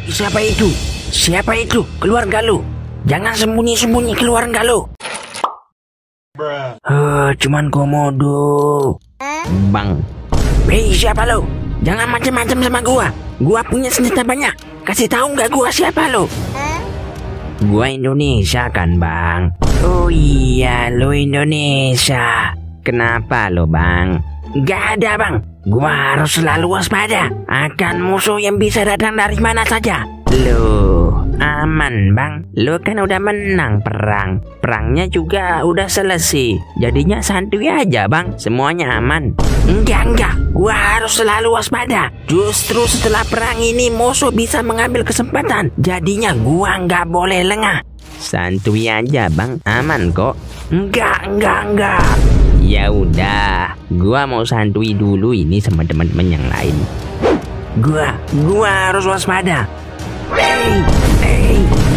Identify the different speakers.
Speaker 1: Siapa itu? Siapa itu? Keluar nggak lu? Jangan sembunyi-sembunyi, keluar nggak lu? Cuman komodo.
Speaker 2: Bang.
Speaker 1: Hei, siapa lu? Jangan macem-macem sama gua. Gua punya senjata banyak. Kasih tahu nggak gua siapa lu?
Speaker 2: Gua Indonesia kan, Bang.
Speaker 1: Oh iya, lu Indonesia.
Speaker 2: Kenapa lo, Bang?
Speaker 1: Gak ada, Bang. Gua harus selalu waspada akan musuh yang bisa datang dari mana saja.
Speaker 2: Loh, aman, Bang. Lo kan udah menang perang. Perangnya juga udah selesai. Jadinya santuy aja, Bang. Semuanya aman.
Speaker 1: Enggak. Gua harus selalu waspada. Justru setelah perang ini musuh bisa mengambil kesempatan. Jadinya gua nggak boleh lengah.
Speaker 2: Santuy aja, Bang. Aman kok.
Speaker 1: Enggak.
Speaker 2: Ya udah, gua mau santuy dulu ini sama teman-teman yang lain.
Speaker 1: Gua harus waspada. Hey.